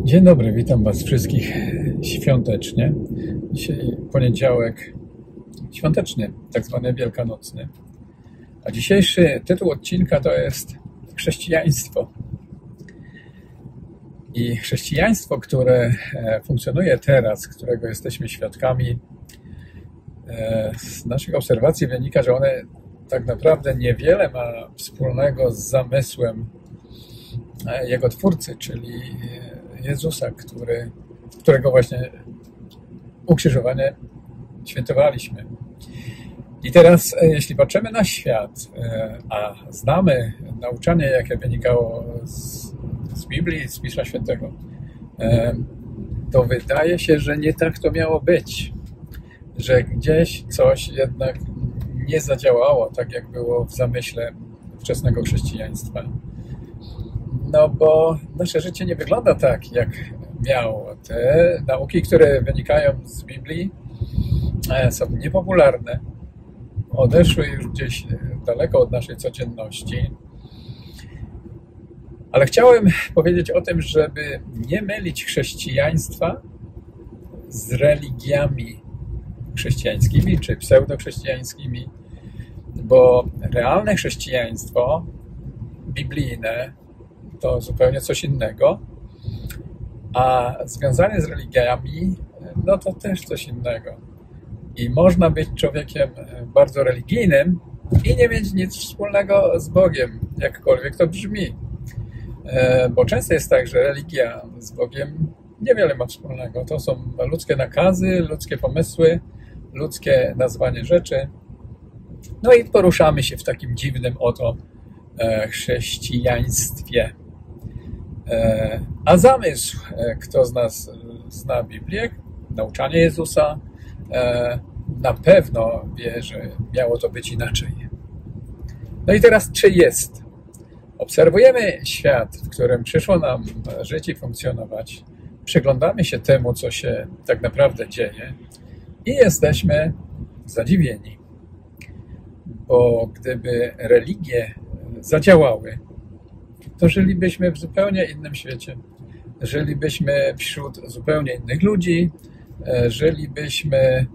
Dzień dobry, witam Was wszystkich świątecznie. Dzisiaj poniedziałek świąteczny, tak zwany wielkanocny. A dzisiejszy tytuł odcinka to jest chrześcijaństwo. I chrześcijaństwo, które funkcjonuje teraz, którego jesteśmy świadkami, z naszych obserwacji wynika, że one tak naprawdę niewiele ma wspólnego z zamysłem jego twórcy, czyli Jezusa, którego właśnie ukrzyżowanie świętowaliśmy. I teraz, jeśli patrzymy na świat, a znamy nauczanie, jakie wynikało z Biblii, z Pisma Świętego, to wydaje się, że nie tak to miało być. Że gdzieś coś jednak nie zadziałało tak, jak było w zamyśle wczesnego chrześcijaństwa. No bo nasze życie nie wygląda tak, jak miało. Te nauki, które wynikają z Biblii, są niepopularne. Odeszły już gdzieś daleko od naszej codzienności. Ale chciałem powiedzieć o tym, żeby nie mylić chrześcijaństwa z religiami chrześcijańskimi czy pseudochrześcijańskimi, bo realne chrześcijaństwo biblijne to zupełnie coś innego, a związanie z religiami, no to też coś innego. I można być człowiekiem bardzo religijnym i nie mieć nic wspólnego z Bogiem, jakkolwiek to brzmi. Bo często jest tak, że religia z Bogiem niewiele ma wspólnego. To są ludzkie nakazy, ludzkie pomysły, ludzkie nazwanie rzeczy. No i poruszamy się w takim dziwnym oto chrześcijaństwie. A zamysł, kto z nas zna Biblię, nauczanie Jezusa, na pewno wie, że miało to być inaczej. No i teraz, czy jest? Obserwujemy świat, w którym przyszło nam żyć i funkcjonować. Przyglądamy się temu, co się tak naprawdę dzieje i jesteśmy zadziwieni. Bo gdyby religie zadziałały, to żylibyśmy w zupełnie innym świecie. Żylibyśmy wśród zupełnie innych ludzi, żylibyśmy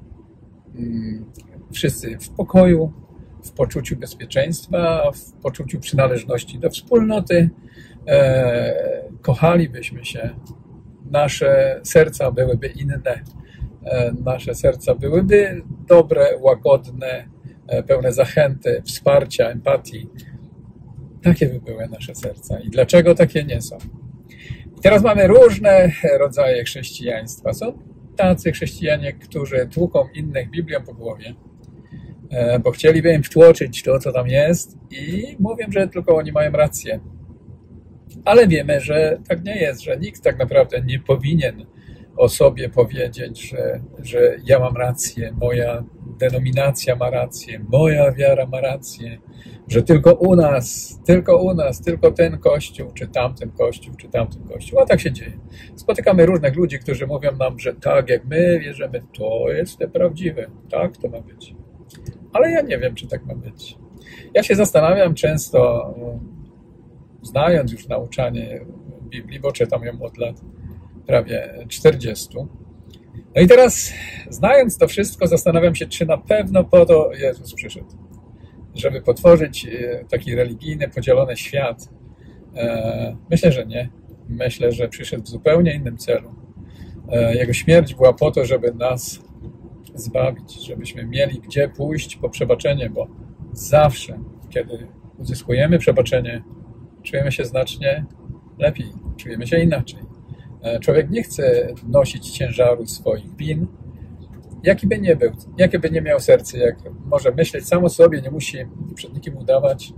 wszyscy w pokoju, w poczuciu bezpieczeństwa, w poczuciu przynależności do wspólnoty, kochalibyśmy się, nasze serca byłyby inne, nasze serca byłyby dobre, łagodne, pełne zachęty, wsparcia, empatii. Takie by były nasze serca. I dlaczego takie nie są? I teraz mamy różne rodzaje chrześcijaństwa. Są tacy chrześcijanie, którzy tłuką innych Biblią po głowie, bo chcieliby im wtłoczyć to, co tam jest i mówią, że tylko oni mają rację. Ale wiemy, że tak nie jest, że nikt tak naprawdę nie powinien o sobie powiedzieć, że ja mam rację, moja denominacja ma rację, moja wiara ma rację, że tylko u nas, tylko ten kościół, czy tamten kościół, czy tamten kościół. A tak się dzieje. Spotykamy różnych ludzi, którzy mówią nam, że tak jak my wierzymy, to jest te prawdziwe, tak to ma być. Ale ja nie wiem, czy tak ma być. Ja się zastanawiam często, znając już nauczanie Biblii, bo czytam ją od lat prawie 40. No i teraz, znając to wszystko, zastanawiam się, czy na pewno po to Jezus przyszedł. Żeby potworzyć taki religijny, podzielony świat. Myślę, że nie. Myślę, że przyszedł w zupełnie innym celu. Jego śmierć była po to, żeby nas zbawić, żebyśmy mieli gdzie pójść po przebaczenie, bo zawsze, kiedy uzyskujemy przebaczenie, czujemy się znacznie lepiej, czujemy się inaczej. Człowiek nie chce nosić ciężaru swoich win, jaki by nie był, jakie by nie miał serce, jak może myśleć sam o sobie, nie musi przed nikim udawać,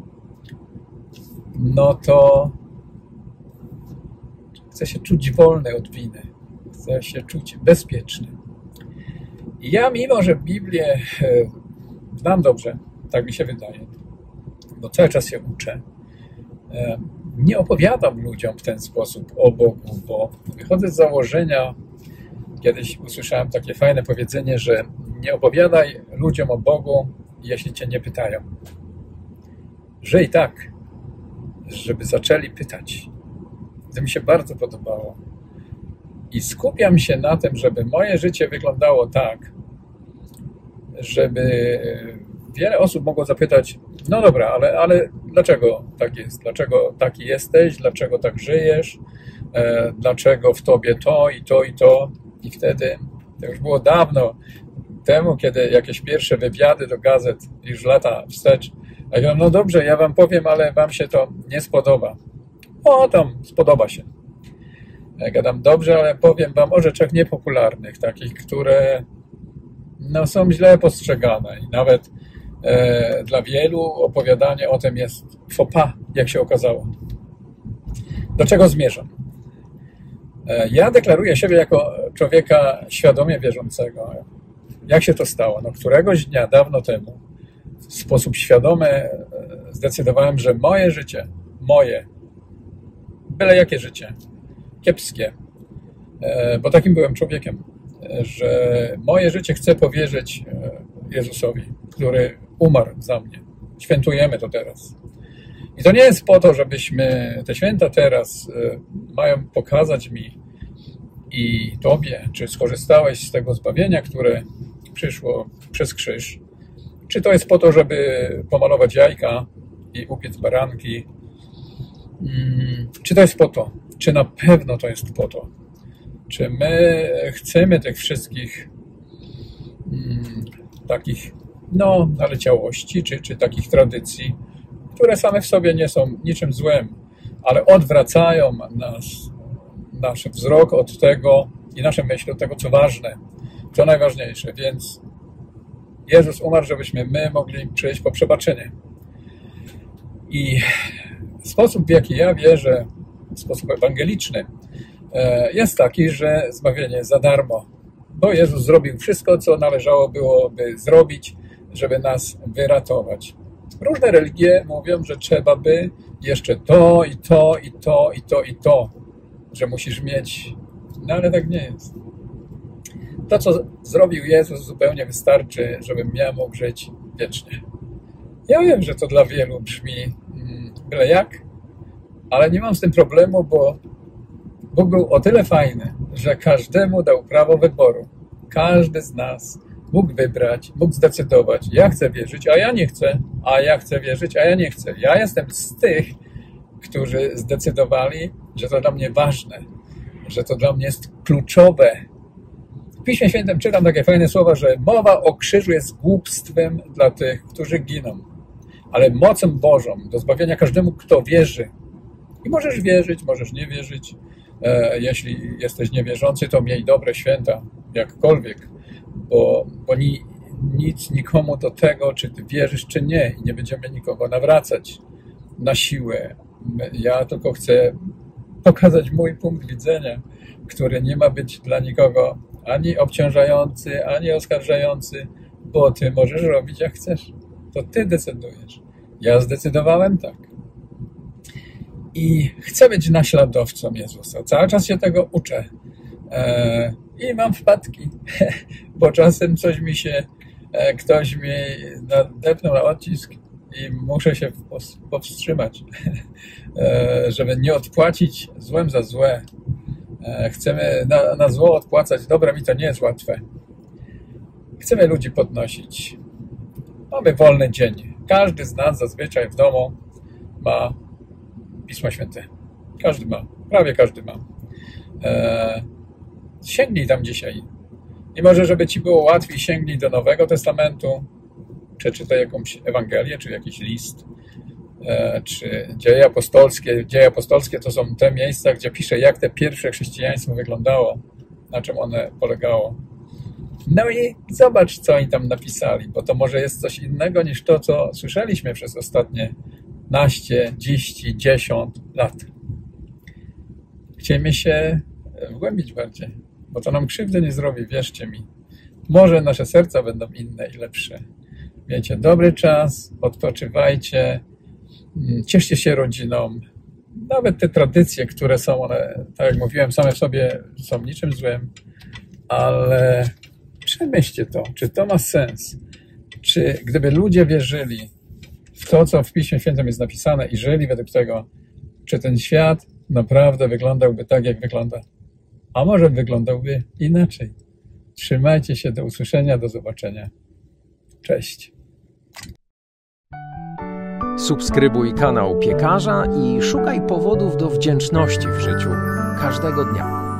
no to chce się czuć wolny od winy, chce się czuć bezpieczny. I ja, mimo że Biblię znam dobrze, tak mi się wydaje, bo cały czas się uczę, nie opowiadam ludziom w ten sposób o Bogu, bo wychodzę z założenia, kiedyś usłyszałem takie fajne powiedzenie, że nie opowiadaj ludziom o Bogu, jeśli cię nie pytają. Że i tak, żeby zaczęli pytać. To mi się bardzo podobało. i skupiam się na tym, żeby moje życie wyglądało tak, żeby wiele osób mogło zapytać, no dobra, ale dlaczego tak jest? Dlaczego taki jesteś? Dlaczego tak żyjesz? Dlaczego w tobie to i to i to? I wtedy, to już było dawno temu, kiedy jakieś pierwsze wywiady do gazet, już lata wstecz, ja mówię, no dobrze, ja wam powiem, ale wam się to nie spodoba. O, tam spodoba się. Ja gadam, dobrze, ale powiem wam o rzeczach niepopularnych, takich, które no, są źle postrzegane i nawet dla wielu opowiadanie o tym jest faux pas, jak się okazało. Do czego zmierzam? Ja deklaruję siebie jako człowieka świadomie wierzącego. Jak się to stało? No, któregoś dnia, dawno temu, w sposób świadomy zdecydowałem, że moje życie, byle jakie życie, kiepskie, bo takim byłem człowiekiem, że moje życie chcę powierzyć Jezusowi, który umarł za mnie. Świętujemy to teraz. I to nie jest po to, żebyśmy te święta teraz mają pokazać mi i tobie, czy skorzystałeś z tego zbawienia, które przyszło przez krzyż, czy to jest po to, żeby pomalować jajka i upiec baranki, czy to jest po to, czy na pewno to jest po to, czy my chcemy tych wszystkich takich, no, naleciałości, czy takich tradycji, które same w sobie nie są niczym złym, ale odwracają nasz wzrok od tego i nasze myśli od tego, co ważne, co najważniejsze. Więc Jezus umarł, żebyśmy my mogli przyjść po przebaczenie. I sposób, w jaki ja wierzę, sposób ewangeliczny, jest taki, że zbawienie jest za darmo, bo Jezus zrobił wszystko, co należało byłoby zrobić, żeby nas wyratować. Różne religie mówią, że trzeba by jeszcze to i to i to i to i to, że musisz mieć, no ale tak nie jest. To, co zrobił Jezus, zupełnie wystarczy, żebym ja mógł żyć wiecznie. Ja wiem, że to dla wielu brzmi byle jak, ale nie mam z tym problemu, bo Bóg był o tyle fajny, że każdemu dał prawo wyboru. Każdy z nas mógł wybrać, mógł zdecydować, ja chcę wierzyć, a ja nie chcę, a ja chcę wierzyć, a ja nie chcę. Ja jestem z tych, którzy zdecydowali, że to dla mnie ważne, że to dla mnie jest kluczowe. W Piśmie Świętym czytam takie fajne słowa, że mowa o krzyżu jest głupstwem dla tych, którzy giną, ale mocą Bożą do zbawienia każdemu, kto wierzy. I możesz wierzyć, możesz nie wierzyć. Jeśli jesteś niewierzący, to miej dobre święta, jakkolwiek, bo nic nikomu do tego, czy ty wierzysz, czy nie. I nie będziemy nikogo nawracać na siłę. Ja tylko chcę pokazać mój punkt widzenia, który nie ma być dla nikogo ani obciążający, ani oskarżający, bo ty możesz robić jak chcesz. To ty decydujesz. Ja zdecydowałem tak. I chcę być naśladowcą Jezusa. Cały czas się tego uczę. I mam wpadki, bo czasem ktoś mi nadepnął na odcisk i muszę się powstrzymać, żeby nie odpłacić złem za złe. Chcemy na zło odpłacać dobrem i to nie jest łatwe. Chcemy ludzi podnosić. Mamy wolny dzień. Każdy z nas zazwyczaj w domu ma Pismo Święte. Każdy ma. Prawie każdy ma. Sięgnij tam dzisiaj. I może, żeby ci było łatwiej, sięgnij do Nowego Testamentu, czy czytaj jakąś Ewangelię, czy jakiś list, czy Dzieje Apostolskie. Dzieje Apostolskie to są te miejsca, gdzie pisze, jak te pierwsze chrześcijaństwo wyglądało, na czym one polegało. No i zobacz, co oni tam napisali, bo to może jest coś innego niż to, co słyszeliśmy przez ostatnie 15, 10 lat. Chcemy się wgłębić bardziej, bo to nam krzywdy nie zrobi, wierzcie mi. Może nasze serca będą inne i lepsze. Miejcie dobry czas, odpoczywajcie, cieszcie się rodziną. Nawet te tradycje, które są, one, tak jak mówiłem, same w sobie są niczym złym, ale przemyślcie to, czy to ma sens. Czy gdyby ludzie wierzyli w to, co w Piśmie Świętym jest napisane i żyli według tego, czy ten świat naprawdę wyglądałby tak, jak wygląda? a może wyglądałby inaczej. Trzymajcie się, do usłyszenia, do zobaczenia. Cześć. Subskrybuj kanał Piekarza i szukaj powodów do wdzięczności w życiu każdego dnia.